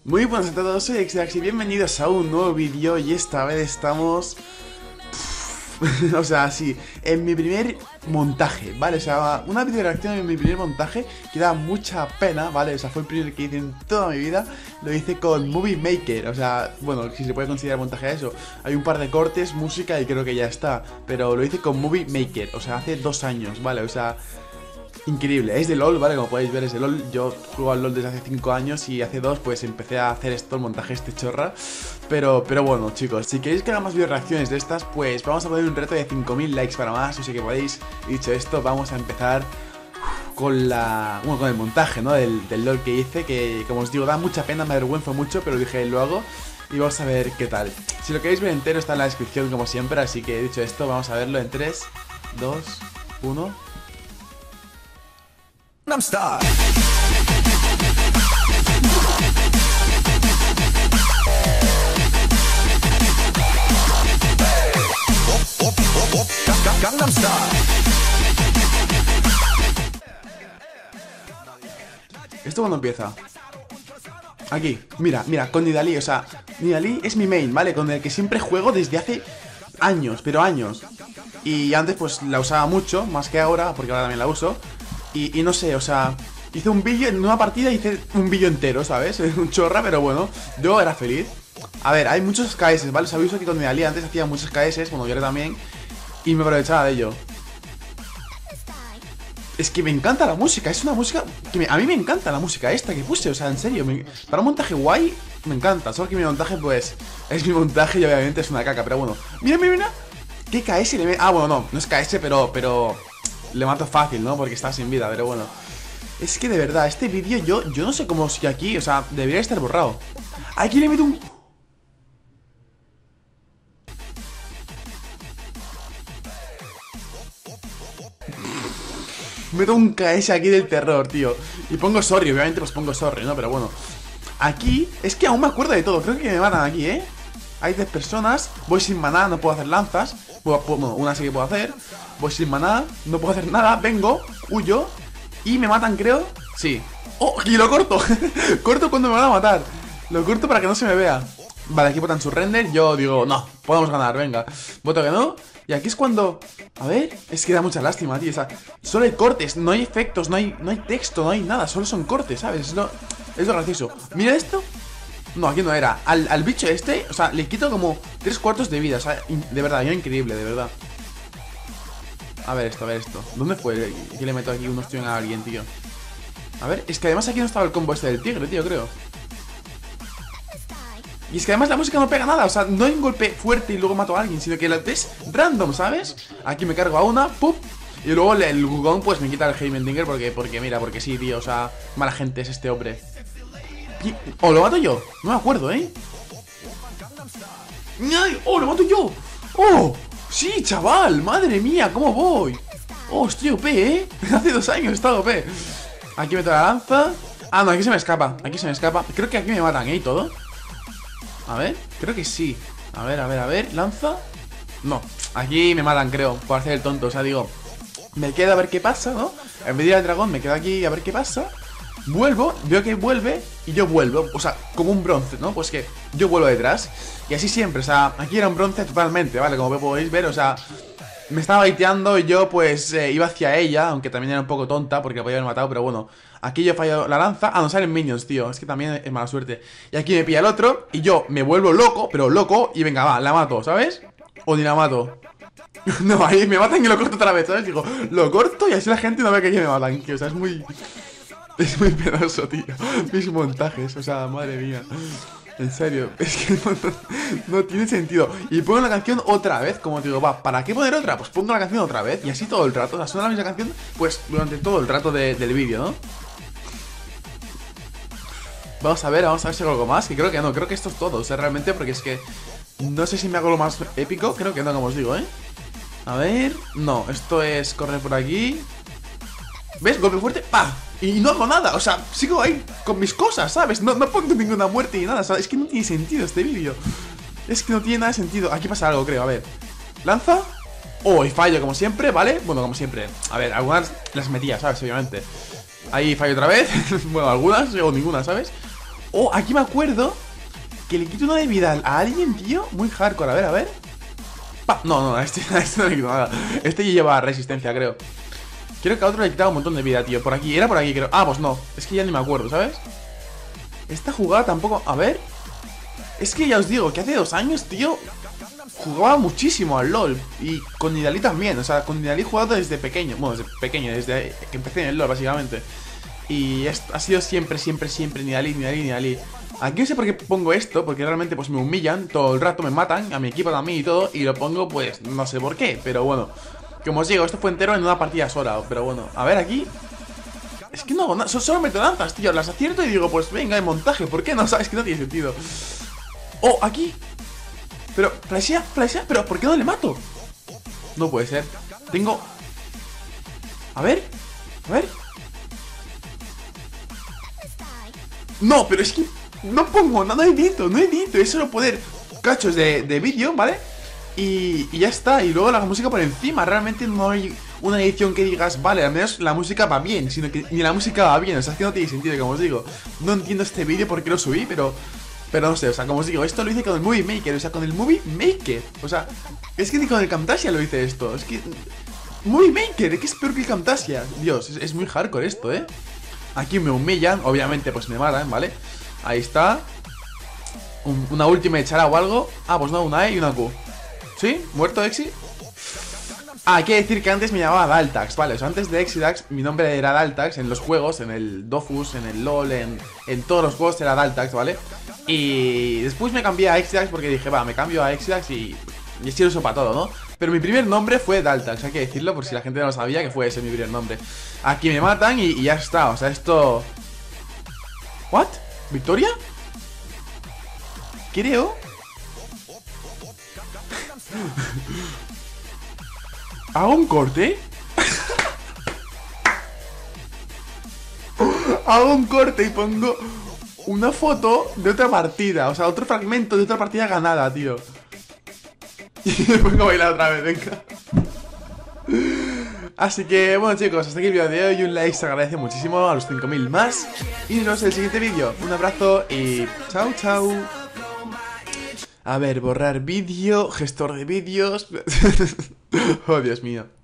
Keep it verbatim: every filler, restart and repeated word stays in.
Muy buenas a todos, soy Exdax y bienvenidos a un nuevo vídeo. Y esta vez estamos... o sea, sí, en mi primer montaje, ¿vale? O sea, una video reacción en mi primer montaje que da mucha pena, ¿vale? O sea, fue el primer que hice en toda mi vida. Lo hice con Movie Maker, o sea, bueno, si se puede considerar montaje a eso. Hay un par de cortes, música y creo que ya está. Pero lo hice con Movie Maker, o sea, hace dos años, ¿vale? O sea... increíble, es de LOL, ¿vale? Como podéis ver es de LOL. Yo juego al LOL desde hace cinco años y hace dos pues empecé a hacer esto, el montaje este chorra. Pero, pero bueno, chicos, si queréis que haga más video reacciones de estas, pues vamos a poner un reto de cinco mil likes para más. O sea que podéis, dicho esto, vamos a empezar con la... bueno, con el montaje, ¿no? Del, del LOL que hice, que como os digo, da mucha pena, me avergüenzo mucho, pero dije, lo hago. Y vamos a ver qué tal. Si lo queréis ver entero está en la descripción como siempre. Así que dicho esto, vamos a verlo en tres, dos, uno... I'm Star. Gangnam Style. ¿Esto cuando empieza? Aquí, mira, mira, con Nidalee, o sea, Nidalee es mi main, ¿vale? Con el que siempre juego desde hace años, pero años. Y antes pues la usaba mucho, más que ahora, porque ahora también la uso. Y, y no sé, o sea, hice un vídeo, en una partida hice un vídeo entero, ¿sabes? Un chorra, pero bueno, yo era feliz. A ver, hay muchos K S, ¿vale? Sabéis que con Nidalee antes hacía muchos K S, bueno, yo también. Y me aprovechaba de ello. Es que me encanta la música, es una música que me, a mí me encanta la música esta que puse, o sea, en serio, me, para un montaje guay me encanta, solo que mi montaje pues es mi montaje y obviamente es una caca, pero bueno. Mira, mira, mira, ¿qué K S le me... ah, bueno, no, no es K S, pero, pero le mato fácil, ¿no? Porque está sin vida, pero bueno. Es que de verdad, este vídeo yo, yo no sé cómo sigue aquí, o sea, debería estar borrado. Aquí le meto un... meto un K S aquí del terror, tío. Y pongo sorry, obviamente pues pongo sorry, ¿no? Pero bueno. Aquí, es que aún me acuerdo de todo. Creo que me matan aquí, ¿eh? Hay tres personas. Voy sin maná, no puedo hacer lanzas. Bueno, una sí que puedo hacer. Voy sin maná, no puedo hacer nada. Vengo, huyo. Y me matan, creo. Sí. ¡Oh! Y lo corto. Corto cuando me van a matar. Lo corto para que no se me vea. Vale, aquí botan su render. Yo digo, no, podemos ganar, venga. Voto que no. Y aquí es cuando... a ver, es que da mucha lástima, tío. O sea, solo hay cortes, no hay efectos, no hay, no hay texto, no hay nada. Solo son cortes, ¿sabes? Es lo, es lo gracioso. Mira esto. No, aquí no era. Al, al bicho este, o sea, le quito como tres cuartos de vida. O sea, de verdad, yo increíble, de verdad. A ver esto, a ver esto. ¿Dónde fue? Que le meto aquí un ostión a alguien, tío. A ver, es que además aquí no estaba el combo este del tigre, tío, creo. Y es que además la música no pega nada, o sea, no hay un golpe fuerte y luego mato a alguien, sino que es random, ¿sabes? Aquí me cargo a una, ¡pup! Y luego el Gugong pues me quita el Heimendinger porque, porque mira, porque sí, tío, o sea, mala gente es este hombre. Y, ¿o lo mato yo? No me acuerdo, ¿eh? ¡Ay! ¡Oh, lo mato yo! ¡Oh! ¡Sí, chaval! ¡Madre mía! ¿Cómo voy? ¡Oh, estoy O P, eh! Hace dos años he estado O P. Aquí meto la lanza. Ah, no, aquí se me escapa, aquí se me escapa. Creo que aquí me matan, ¿eh? Y todo. A ver, creo que sí. A ver, a ver, a ver, lanza. No, aquí me matan, creo, por hacer el tonto. O sea, digo, me quedo a ver qué pasa, ¿no? En vez de ir al dragón, me quedo aquí a ver qué pasa. Vuelvo, veo que vuelve y yo vuelvo. O sea, como un bronce, ¿no? Pues que yo vuelvo detrás. Y así siempre, o sea, aquí era un bronce totalmente, ¿vale? Como podéis ver, o sea, me estaba baiteando y yo pues eh, iba hacia ella. Aunque también era un poco tonta porque la podía haber matado, pero bueno. Aquí yo he fallado la lanza. Ah, no, salen minions, tío. Es que también es mala suerte. Y aquí me pilla el otro y yo me vuelvo loco, pero loco. Y venga, va, la mato, ¿sabes? O ni la mato. No, ahí me matan y lo corto otra vez, ¿sabes? Digo, lo corto y así la gente no ve que aquí me matan. Que, o sea, es muy... es muy penoso, tío. Mis montajes, o sea, madre mía. En serio, es que no, no, no tiene sentido. Y pongo la canción otra vez, como digo, va, ¿para qué poner otra? Pues pongo la canción otra vez y así todo el rato. O sea, suena la misma canción, pues durante todo el rato de, del vídeo, ¿no? Vamos a ver, vamos a ver si hago algo más. Que creo que no, creo que esto es todo, o sea, realmente, porque es que no sé si me hago lo más épico. Creo que no, como os digo, ¿eh? A ver, no, esto es correr por aquí. ¿Ves? Golpe fuerte, ¡pa! Y no hago nada, o sea, sigo ahí con mis cosas, ¿sabes? No, no pongo ninguna muerte ni nada, ¿sabes? Es que no tiene sentido este vídeo. Es que no tiene nada de sentido. Aquí pasa algo, creo, a ver. Lanza. Oh, y fallo como siempre, ¿vale? Bueno, como siempre. A ver, algunas las metía, ¿sabes? Obviamente. Ahí fallo otra vez. Bueno, algunas o ninguna, ¿sabes? Oh, aquí me acuerdo que le quito una de vida a alguien, tío. Muy hardcore, a ver, a ver. Pa. No, no, a este, a este no le quito nada. Este lleva resistencia, creo. Creo que a otro le he quitado un montón de vida, tío. Por aquí, era por aquí, creo. Ah, pues no, es que ya ni me acuerdo, ¿sabes? Esta jugada tampoco, a ver. Es que ya os digo que hace dos años, tío, jugaba muchísimo al LoL. Y con Nidalee también, o sea, con Nidalee he jugado desde pequeño. Bueno, desde pequeño, desde que empecé en el LoL, básicamente. Y esto ha sido siempre, siempre, siempre Nidalee, Nidalee, Nidalee. Aquí no sé por qué pongo esto, porque realmente pues me humillan todo el rato, me matan, a mi equipo también y todo. Y lo pongo pues, no sé por qué, pero bueno. Como os digo, esto fue entero en una partida sola. Pero bueno, a ver aquí. Es que no, no solo meto lanzas, tío, las acierto y digo, pues venga, en montaje, ¿por qué no? Sabes que no tiene sentido. Oh, aquí. Pero, flashea, flashea, pero ¿por qué no le mato? No puede ser. Tengo... A ver, a ver. No, pero es que no pongo nada, no edito, no edito. Es solo poner cachos de, de vídeo, ¿vale? Y, y ya está, y luego la música por encima. Realmente no hay una edición que digas, vale, al menos la música va bien, sino que ni la música va bien. O sea, es que no tiene sentido, como os digo. No entiendo este vídeo por qué lo subí, pero... Pero no sé, o sea, como os digo, esto lo hice con el Movie Maker. O sea, con el Movie Maker. O sea, es que ni con el Camtasia lo hice esto. Es que... Movie Maker, es que es peor que el Camtasia. Dios, es, es muy hardcore esto, ¿eh? Aquí me humillan, obviamente pues me matan, ¿vale? Ahí está. Un, Una última echará o algo. Ah, pues no, una E y una Q. ¿Sí? ¿Muerto Exi? Ah, hay que decir que antes me llamaba Daltax, vale, o sea, antes de Exidax mi nombre era Daltax en los juegos, en el Dofus, en el LoL, en, en todos los juegos era Daltax, ¿vale? Y después me cambié a Exidax porque dije, va, me cambio a Exidax y, y así lo uso para todo, ¿no? Pero mi primer nombre fue Daltax, hay que decirlo por si la gente no lo sabía que fue ese mi primer nombre. Aquí me matan y, y ya está, o sea, esto... ¿What? ¿Victoria? Creo... ¿Hago un corte? Hago un corte y pongo una foto de otra partida. O sea, otro fragmento de otra partida ganada, tío. Y me pongo a bailar otra vez, venga. Así que, bueno chicos, hasta aquí el vídeo de hoy. Un like se agradece muchísimo, a los cinco mil más. Y nos vemos en el siguiente vídeo. Un abrazo y chao, chao. A ver, borrar vídeo, gestor de vídeos. Oh, Dios mío.